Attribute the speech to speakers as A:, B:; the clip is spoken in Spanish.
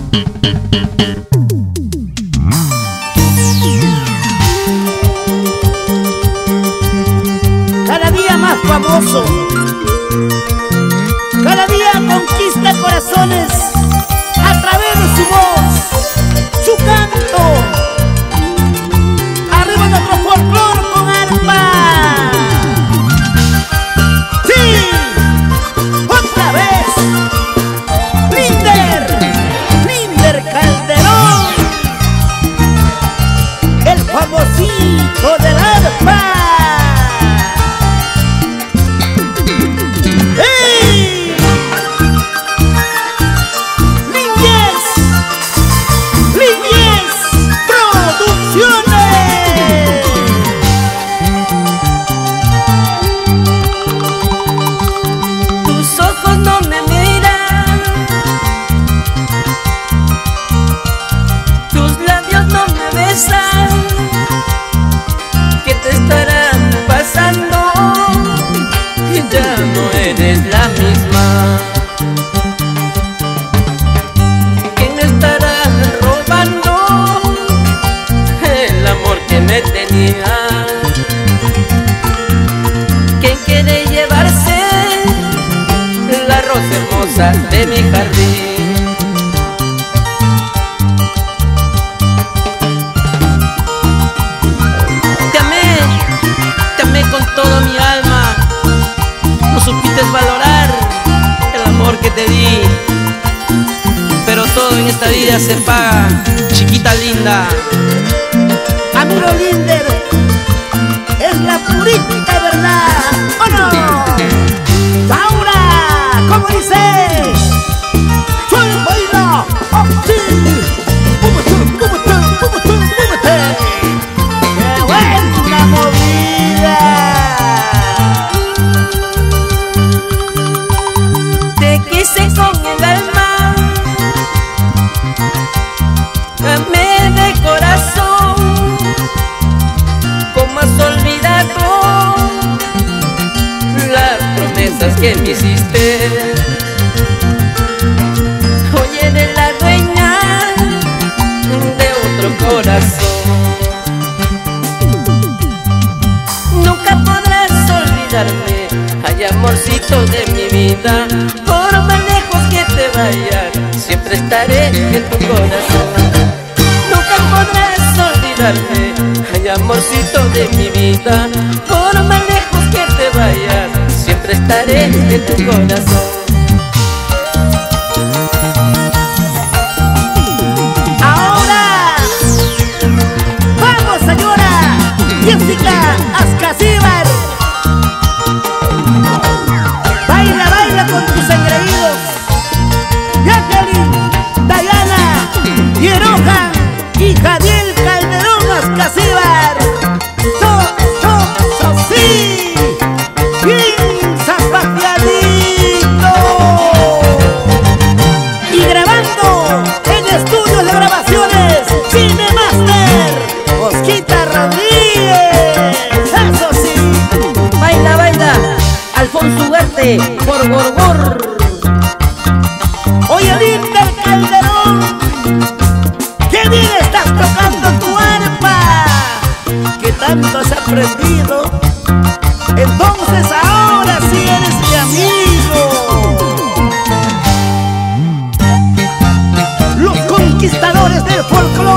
A: Cada día más famoso, cada día conquista corazones a través de su voz, su canto. Arriba nuestro folclor con arpa. Sí, otra vez. Linder Calderón, el famosito del arpa.
B: ¿Qué te estarán pasando? Ya no eres la misma. ¿Quién me estará robando el amor que me tenía? ¿Quién quiere llevarse la rosa hermosa de mi jardín? Con toda mi alma, no supiste valorar el amor que te di, pero todo en esta vida se paga, chiquita linda.
A: Amigo Linder, es la purísima verdad, ¿o no? Ahora, ¿cómo dice? ¡Soy baila! ¡Oh, sí! ¡Múvete! ¡Qué buena movida!
B: Te quise con el alma, amé de corazón. ¿Cómo has olvidado las promesas que me hiciste? Hoy eres la dueña de otro corazón. Nunca podrás olvidarme, ay amorcito de mi vida. Por más lejos que te vayas, siempre estaré en tu corazón. Nunca podrás olvidarme, ay amorcito de mi vida. Por más lejos que te vayas, siempre estaré en tu corazón.
A: Ahora, vamos señora Jessica Ascasíbar. Baila con tus engreídos. Jacqueline, Dayana, Yeroja y Jadiel Calderón Ascasíbar. Sí, bien zapateadito. Y grabando en estudios de grabaciones Cinemaster, Osquita Rodríguez. Eso sí.
B: Baila, Alfonso Ugarte, por Gorgor.
A: Oye, Linder Calderón, qué bien estás tocando tu arpa. ¿Qué tanto has aprendido? Entonces ahora sí eres mi amigo. Los conquistadores del folclore.